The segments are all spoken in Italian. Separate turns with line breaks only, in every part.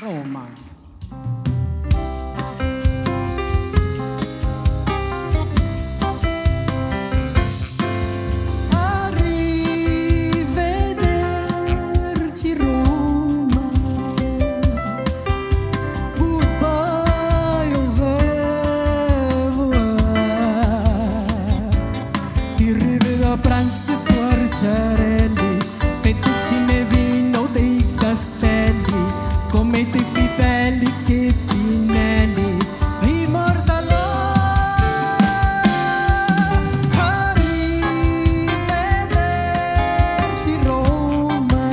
Roma.
Arrivederci Roma. Goodbye, au revoir. Ti rivedo a pranzi squarciarelli, fettuccine e vino dei castelli, come i tempi belli che Pinelli immortalò. Arrivederci Roma.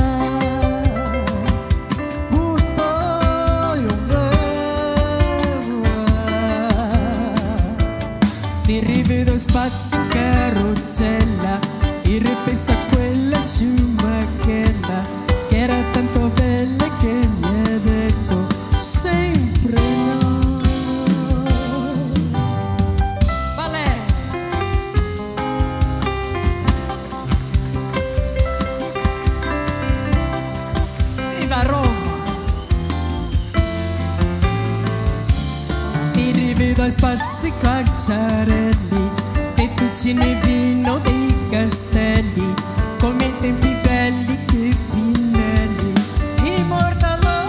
Goodbye, au revoir. Ti rivedo spazio in carrozzella e ripenso a quella ciumachella che era tanto bella che mi ha detto sempre no. Vale! Viva Roma! Ti rivedo a spassi calciarelli, fettuccine e vino dei castelli, come i tempi belli che Pinelli immortalò.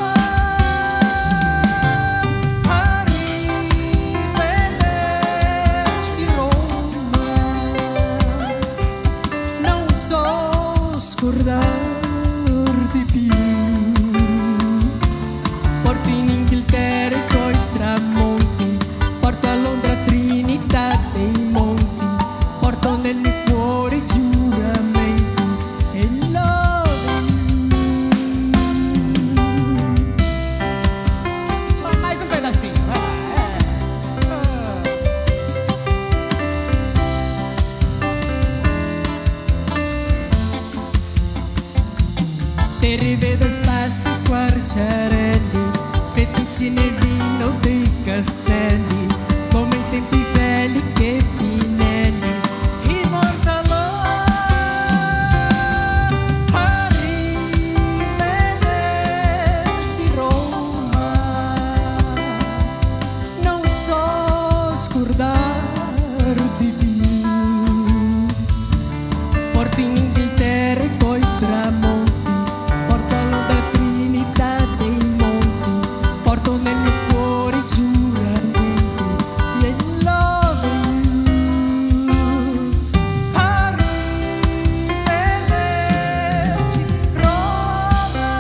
Arrivederci Roma. Non so scordarti più. Porto in Inghilterra i tuoi tramonti, porto a Londra Trinità dei Monti, porto nel mio cuore i giuramenti e love you. Ma mais un pedacino, vai. Ti rivedo spassi squarciarelli, fettuccine e vino dei castelli, come i tempi belli che Pinelli immortalò. Arrivederci Roma. Non so scordarti più. Porto in Inghilterra i tuoi tramonti, porto a Londra Trinità dei Monti, porto nel mio cuore i giuramenti e love you. Arrivederci Roma.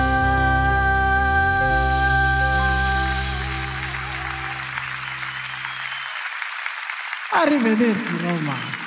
Arrivederci Roma.